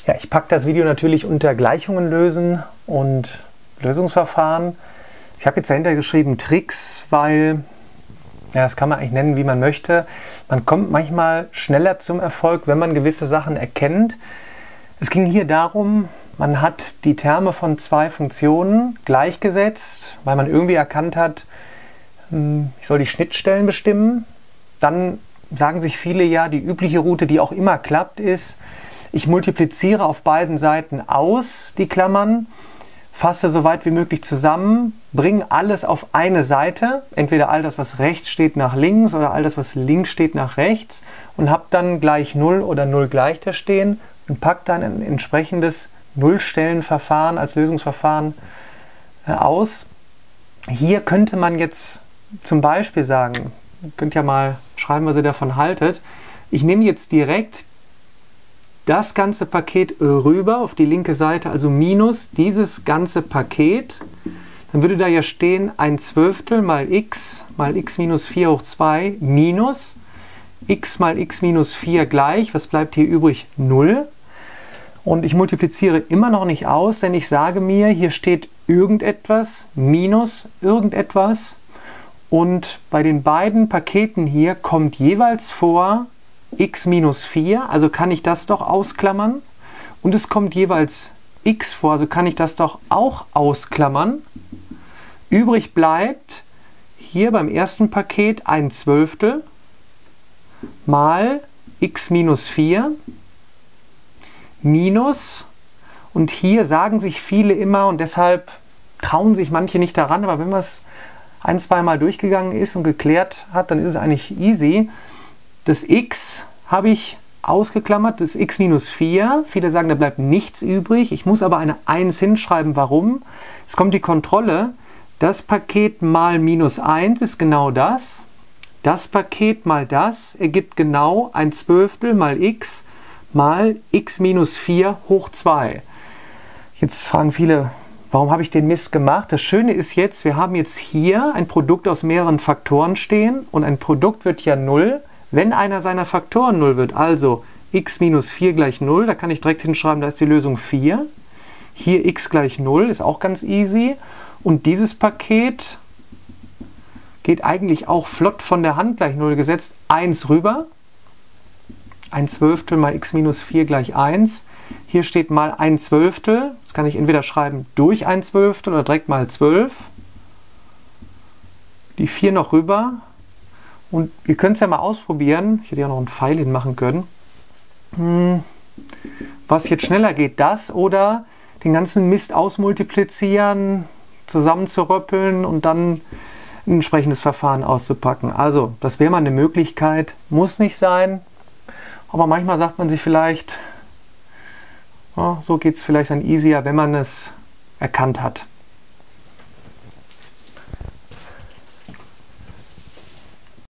Ja, ich packe das Video natürlich unter Gleichungen lösen und Lösungsverfahren. Ich habe jetzt dahinter geschrieben Tricks, weil, ja, das kann man eigentlich nennen, wie man möchte. Man kommt manchmal schneller zum Erfolg, wenn man gewisse Sachen erkennt. Es ging hier darum, man hat die Terme von zwei Funktionen gleichgesetzt, weil man irgendwie erkannt hat, ich soll die Schnittstellen bestimmen. Dann sagen sich viele, ja, die übliche Route, die auch immer klappt, ist, ich multipliziere auf beiden Seiten aus die Klammern, fasse so weit wie möglich zusammen, bringe alles auf eine Seite, entweder all das, was rechts steht, nach links oder all das, was links steht, nach rechts und habe dann gleich 0 oder 0 gleich da stehen und packe dann ein entsprechendes Nullstellenverfahren als Lösungsverfahren aus. Hier könnte man jetzt zum Beispiel sagen, ihr könnt ja mal schreiben, was ihr davon haltet, ich nehme jetzt direkt das ganze Paket rüber auf die linke Seite, also minus dieses ganze Paket. Dann würde da ja stehen 1/12 mal x minus 4 hoch 2 minus x mal x minus 4 gleich, was bleibt hier übrig? 0. Und ich multipliziere immer noch nicht aus, denn ich sage mir, hier steht irgendetwas minus irgendetwas. Und bei den beiden Paketen hier kommt jeweils vor x minus 4, also kann ich das doch ausklammern. Und es kommt jeweils x vor, also kann ich das doch auch ausklammern. Übrig bleibt hier beim ersten Paket 1/12 mal x minus 4 minus, und hier sagen sich viele immer, und deshalb trauen sich manche nicht daran, aber wenn man es ein-, zweimal durchgegangen ist und geklärt hat, dann ist es eigentlich easy. Das x habe ich ausgeklammert, das x minus 4. Viele sagen, da bleibt nichts übrig. Ich muss aber eine 1 hinschreiben. Warum? Es kommt die Kontrolle. Das Paket mal minus 1 ist genau das. Das Paket mal das ergibt genau 1/12 mal x minus 4 hoch 2. Jetzt fragen viele, warum habe ich den Mist gemacht? Das Schöne ist jetzt, wir haben jetzt hier ein Produkt aus mehreren Faktoren stehen und ein Produkt wird ja 0, wenn einer seiner Faktoren 0 wird. Also x minus 4 gleich 0, da kann ich direkt hinschreiben, da ist die Lösung 4. Hier x gleich 0, ist auch ganz easy. Und dieses Paket geht eigentlich auch flott von der Hand gleich 0 gesetzt. 1 rüber, 1/12 mal x minus 4 gleich 1. Hier steht mal 1/12, das kann ich entweder schreiben durch 1/12 oder direkt mal 12. Die 4 noch rüber. Und ihr könnt es ja mal ausprobieren. Ich hätte ja noch einen Pfeil hinmachen können. Was jetzt schneller geht, das oder den ganzen Mist ausmultiplizieren, zusammenzuröppeln und dann ein entsprechendes Verfahren auszupacken. Also, das wäre mal eine Möglichkeit. Muss nicht sein. Aber manchmal sagt man sich vielleicht, ja, so geht es vielleicht dann easier, wenn man es erkannt hat.